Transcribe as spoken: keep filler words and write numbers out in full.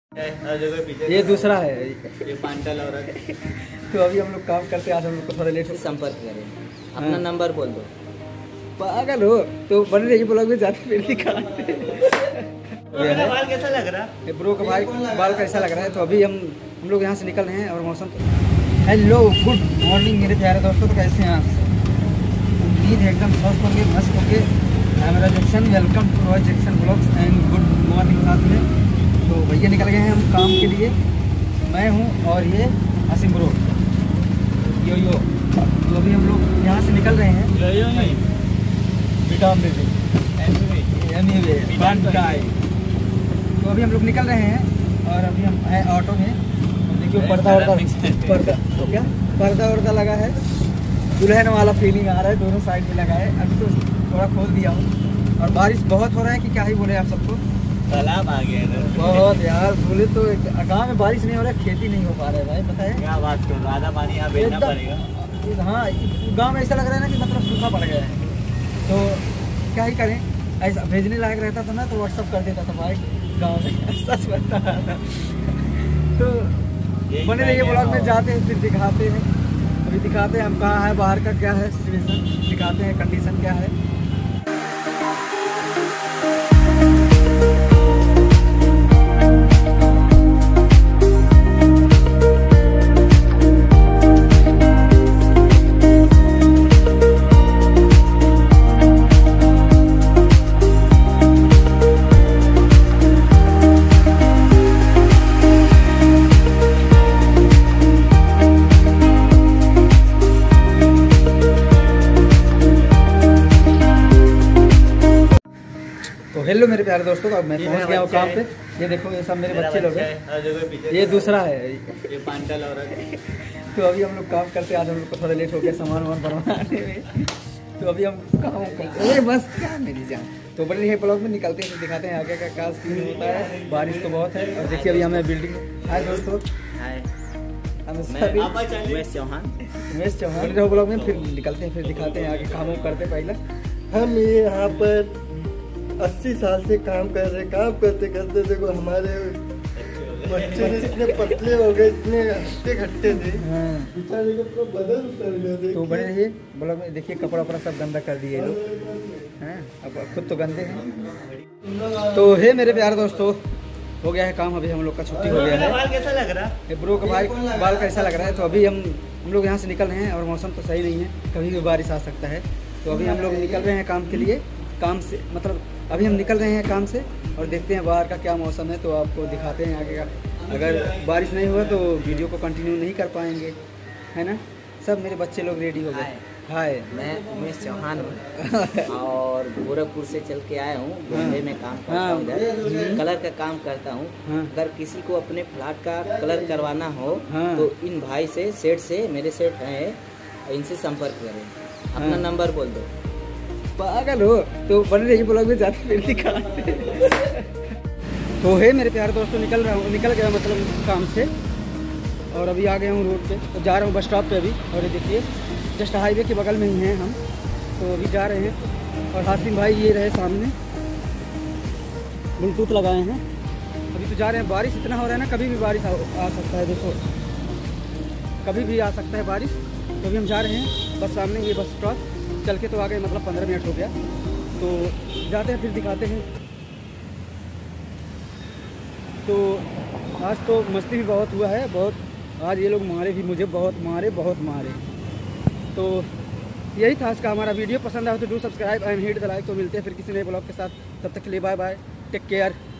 ये दूसरा है, ये पांटल औरत। तो अभी हम लोग काम करते हैं, आज हम लोग को थोड़ा लेट संपर्क करें, अपना नंबर बोल दो। पागल हो तो बन रही ब्लॉग में जाते फिर दिखाते। बाल कैसा लग रहा है ब्रो का भाई बाल कैसा लग रहा है। तो अभी हम हम लोग यहाँ से निकल रहे हैं और मौसम तो हेलो गुड मॉर्निंग मेरे प्यारे दोस्तों। तो कैसे हैं आप? उम्मीद है एकदम स्वस्थ होंगे, मस्त होंगे। मेरा Jackson, welcome to Roy Jackson blogs and good morning साथ में। तो भैया निकल गए हैं हम काम के लिए, मैं हूँ और ये आसिम ब्रो यो यो। तो अभी हम लोग यहाँ से निकल रहे हैं। तो अभी हम लोग निकल रहे हैं और अभी हम हैं ऑटो में। देखिए पर्दा वर्दा पर्दा तो क्या पर्दा वर्दा लगा है, दुल्हन वाला फीलिंग आ रहा है, दोनों साइड में लगा है। अभी तो थोड़ा खोल दिया हूँ और बारिश बहुत हो रहा है कि क्या ही बोले आप सबको। तालाब आ गया बहुत यार, बोले तो गाँव में बारिश नहीं हो रहा है, खेती नहीं हो पा रहा है भाई, पता है क्या बात कर रहा? आधा पानी यहाँ भेजना पड़ेगा। हाँ, गाँव में ऐसा लग रहा है ना कि मतलब सूखा पड़ गया है। तो क्या ही करें, ऐसा भेजने लायक रहता था ना तो व्हाट्सअप कर देता था भाई गाँव में, सच बता रहा था। तो बने रहिए ब्लॉग में, जाते हैं फिर दिखाते हैं। अभी दिखाते हैं हम कहाँ है, बाहर का क्या है सिचुएशन, दिखाते हैं कंडीशन क्या है। तो हेलो मेरे प्यारे दोस्तों, अब मैं पहुंच गया हूँ काम पे। ये देखो ये सब मेरे बच्चे लोग हैं, ये दूसरा है, ये पांटल औरत। तो अभी हम लोग काम करते हैं, आज हम लोग को थोड़ा लेट हो गया सामान वामान बनवाने में। तो अभी हम काम करते हैं, बस क्या मेरी जान। तो बड़े रही ब्लॉग में निकलते हैं, दिखाते हैं आगे का क्या सीन होता है। बारिश तो बहुत है और देखिए अभी हमें बिल्डिंग। हाय दोस्तों, हाय, उमेश चौहान उमेश चौहान ब्लॉग में फिर निकलते हैं, फिर दिखाते हैं आगे काम करते। पहले हम ये यहाँ पर अस्सी साल से काम कर रहे, काम करते करते देखो हमारे बच्चे इतने पतले हो गए, इतने हट्टे खट्टे थे। बेचारे को पूरा बदल उतर गया। तो बड़े रहिए ब्लॉग में, देखिए कपड़ा वपड़ा सब गंदा कर दिए लोग हैं, अब खुद तो गंदे हैं। तो हे मेरे प्यारे दोस्तों, हो गया है काम, अभी हम लोग का छुट्टी हो गया है। बाल कैसा लग रहा है ब्रो का भाई बाल कैसा लग रहा है। तो अभी हम हम लोग यहाँ से निकल रहे हैं और मौसम तो सही नहीं है, कभी भी बारिश आ सकता है। तो अभी हम लोग निकल रहे हैं काम के लिए, काम से मतलब अभी हम निकल रहे हैं काम से और देखते हैं बाहर का क्या मौसम है। तो आपको दिखाते हैं आगे का। अगर बारिश नहीं हुआ तो वीडियो को कंटिन्यू नहीं कर पाएंगे, है ना। सब मेरे बच्चे लोग रेडी हो गए। हाय, मैं उमेश चौहान हूँ और गोरखपुर से चल के आया हूँ। बॉम्बे में काम करता हूँ, इधर कलर का काम करता हूँ। अगर किसी को अपने फ्लैट का कलर करवाना हो तो इन भाई से सेट से मेरे सेट है, इनसे संपर्क करें, अपना नंबर बोल दो। पागल हो तो बन रही ब्लॉग में जाते फिर दिखाते। तो है मेरे प्यारे दोस्तों, निकल रहा हूँ, निकल गया मतलब काम से और अभी आ गया हूँ रोड पे। तो जा रहा हूँ बस स्टॉप पे अभी। और ये देखिए जस्ट हाईवे के बगल में ही हैं हम, तो अभी जा रहे हैं। और हासिम भाई ये रहे सामने, ब्लूटूथ लगाए हैं। अभी तो जा रहे हैं। बारिश इतना हो रहा है ना, कभी भी बारिश आ, आ सकता है, देखो कभी भी आ सकता है बारिश। तो अभी हम जा रहे हैं, बस सामने ये बस स्टॉप, चल के तो आ गए, मतलब पंद्रह मिनट हो गया। तो जाते हैं फिर दिखाते हैं। तो आज तो मस्ती भी बहुत हुआ है, बहुत आज ये लोग मारे भी, मुझे बहुत मारे बहुत मारे। तो यही था आज का हमारा वीडियो। पसंद आया तो do subscribe and hit the like. तो मिलते हैं फिर किसी नए ब्लॉग के साथ, तब तक के लिए बाय बाय, टेक केयर।